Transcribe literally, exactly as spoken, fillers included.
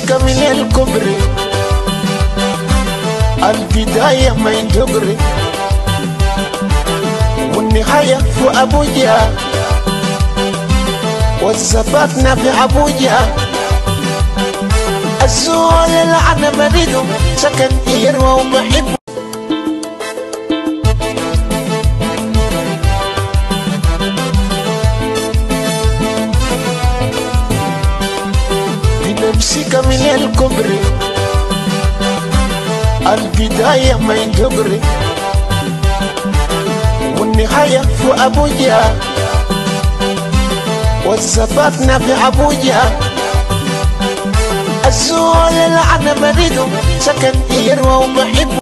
نمسك من الكبري، البداية ما يدبري والنهاية في أبوجا، والزبطنا في أبوجا. الزول اللي أنا بريده سكن يروى وبحبه، بنمسك من الكبري، البداية ما يدبري والنهاية في أبوجا، والزبطنا في أبوجا. الزول اللي أنا بريده سكن يروى وبحبه.